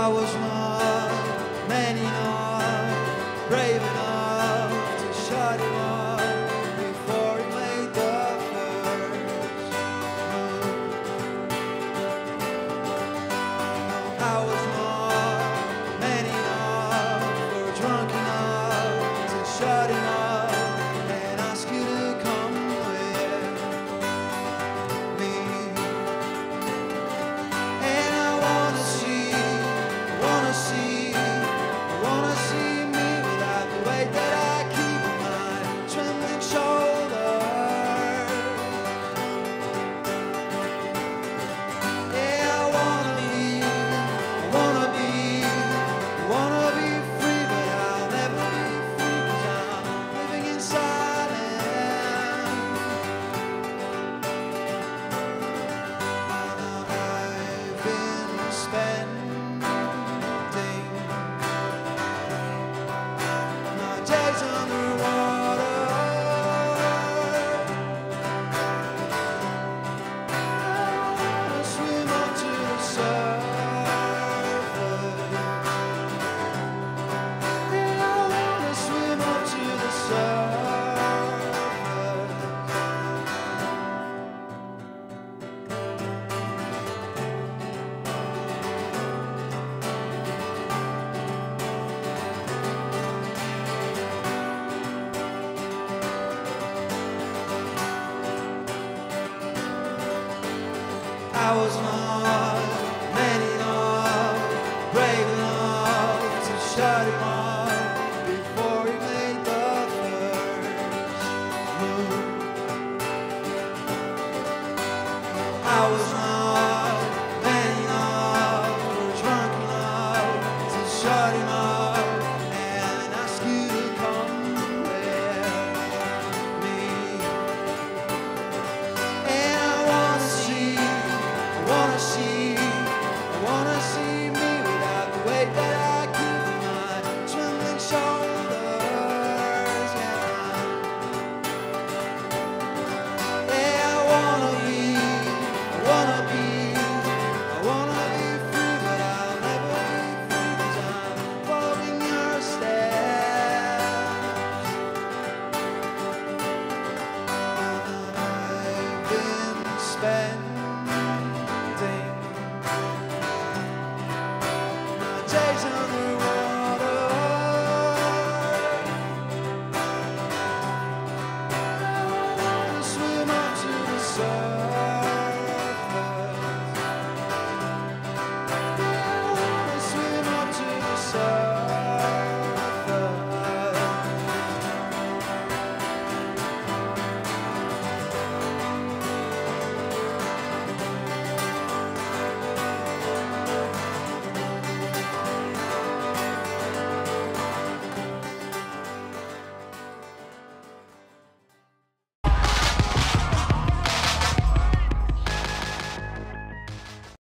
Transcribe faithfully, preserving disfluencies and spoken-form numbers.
I was not man enough, brave enough to shut him up before he made the first move. I was not man enough or drunk enough to shut him up and ask you to come with me. And I wanna see, wanna see, wanna see me without the weight that I keep on my trembling shoulder. Yeah, I wanna be, I wanna be, I wanna be free, but I'll never be free 'cause I'm living in silence. I've been spending my days underwater. I wanna swim up to the surface. Yeah, I wanna swim up to the surface. I was not man enough, brave enough to shut him up before he made the first move. I was not man enough or drunk enough to shut him up and ask you to come with me. And I wanna see, I wanna see